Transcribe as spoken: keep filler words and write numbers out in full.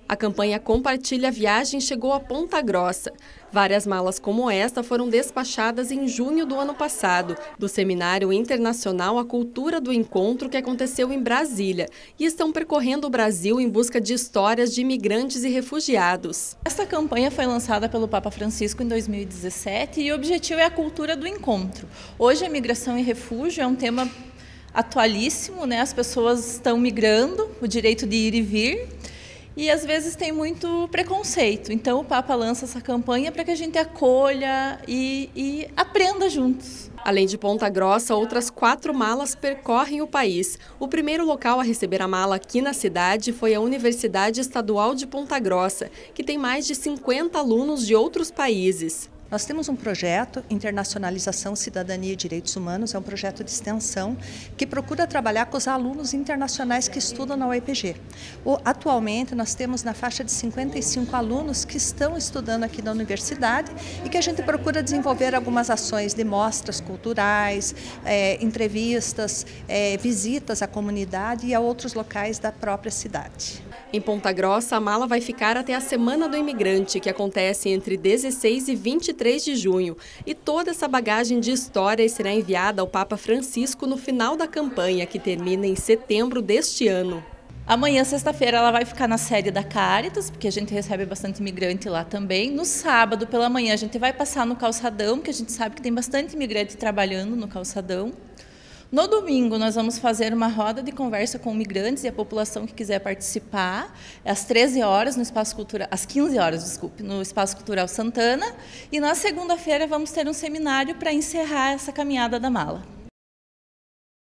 A campanha Compartilha a Viagem chegou a Ponta Grossa. Várias malas como esta foram despachadas em junho do ano passado, do Seminário Internacional A Cultura do Encontro, que aconteceu em Brasília, e estão percorrendo o Brasil em busca de histórias de imigrantes e refugiados. Esta campanha foi lançada pelo Papa Francisco em dois mil e dezessete e o objetivo é a cultura do encontro. Hoje a migração e refúgio é um tema atualíssimo, né? As pessoas estão migrando, o direito de ir e vir, e às vezes tem muito preconceito. Então o Papa lança essa campanha para que a gente acolha e, e aprenda juntos. Além de Ponta Grossa, outras quatro malas percorrem o país. O primeiro local a receber a mala aqui na cidade foi a Universidade Estadual de Ponta Grossa, que tem mais de cinquenta alunos de outros países. Nós temos um projeto, Internacionalização, Cidadania e Direitos Humanos, é um projeto de extensão que procura trabalhar com os alunos internacionais que estudam na U E P G. O, atualmente, nós temos na faixa de cinquenta e cinco alunos que estão estudando aqui na universidade e que a gente procura desenvolver algumas ações de mostras culturais, é, entrevistas, é, visitas à comunidade e a outros locais da própria cidade. Em Ponta Grossa, a mala vai ficar até a Semana do Imigrante, que acontece entre dezesseis e vinte e três de junho. E toda essa bagagem de histórias será enviada ao Papa Francisco no final da campanha, que termina em setembro deste ano. Amanhã, sexta-feira, ela vai ficar na sede da Caritas, porque a gente recebe bastante imigrante lá também. No sábado, pela manhã, a gente vai passar no calçadão, porque a gente sabe que tem bastante imigrante trabalhando no calçadão. No domingo, nós vamos fazer uma roda de conversa com migrantes e a população que quiser participar, às treze horas, no Espaço Cultural, às quinze horas, desculpe, no Espaço Cultural Santana. E na segunda-feira vamos ter um seminário para encerrar essa caminhada da mala.